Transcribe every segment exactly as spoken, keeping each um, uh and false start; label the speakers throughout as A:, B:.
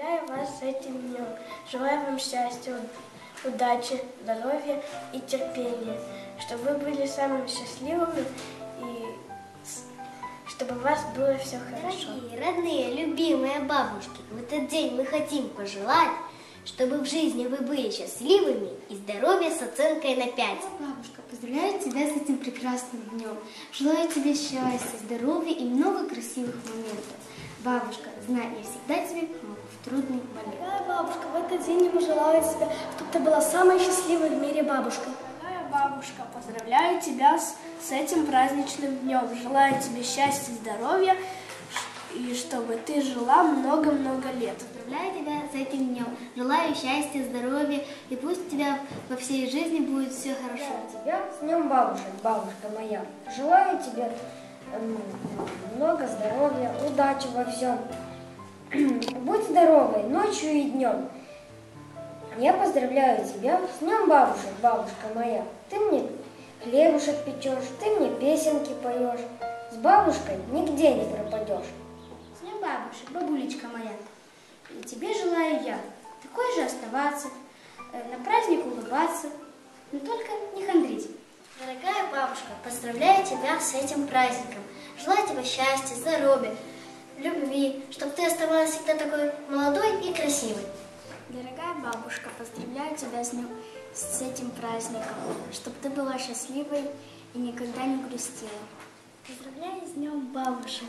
A: Поздравляю вас с этим днем. Желаю вам счастья, удачи, здоровья и терпения, чтобы вы были самыми счастливыми и чтобы у вас было все хорошо.
B: Дорогие, родные, любимые бабушки, в этот день мы хотим пожелать, чтобы в жизни вы были счастливыми и здоровья с оценкой на пять.
C: Бабушка, поздравляю тебя с этим прекрасным днем. Желаю тебе счастья, здоровья и много красивых моментов. Бабушка, знай, я всегда тебе помогу в трудный момент.
A: Дорогая бабушка, в этот день я желаю тебе, чтобы ты была самой счастливой в мире бабушкой.
D: Дорогая бабушка, поздравляю тебя с, с этим праздничным днем. Желаю тебе счастья, здоровья и чтобы ты жила много-много лет.
C: Поздравляю тебя с этим днем. Желаю счастья, здоровья и пусть у тебя во всей жизни будет все хорошо.
E: Тебя с днем бабушек, бабушка моя. Желаю тебе много здоровья, удачи во всем. Будь здоровой ночью и днем. Я поздравляю тебя с днем бабушек, бабушка моя. Ты мне хлебушек печешь, ты мне песенки поешь. С бабушкой нигде не пропадешь.
C: С днем бабушек, бабулечка моя. И тебе желаю я такой же оставаться, на праздник улыбаться, но только не хандрить.
B: Дорогая бабушка, поздравляю тебя с этим праздником. Желаю тебе счастья, здоровья, любви, чтобы ты оставалась всегда такой молодой и красивой.
C: Дорогая бабушка, поздравляю тебя с, ним, с этим праздником, чтобы ты была счастливой и никогда не грустила.
A: Поздравляю с днем бабушек.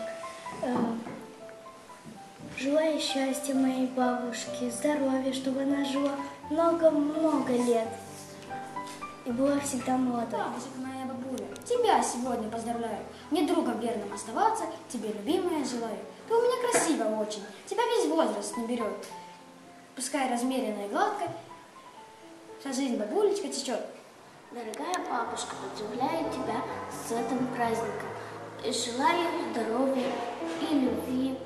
A: Желаю счастья моей бабушке, здоровья, чтобы она жила много-много лет и была всегда молодой.
C: Бабушка моя бабуля, тебя сегодня поздравляю. Не другом верным оставаться, тебе любимая желаю. Ты у меня красивая очень, тебя весь возраст не берет. Пускай размеренно и гладко, вся жизнь бабулечка течет.
B: Дорогая бабушка, поздравляю тебя с этим праздником. И желаю здоровья и любви,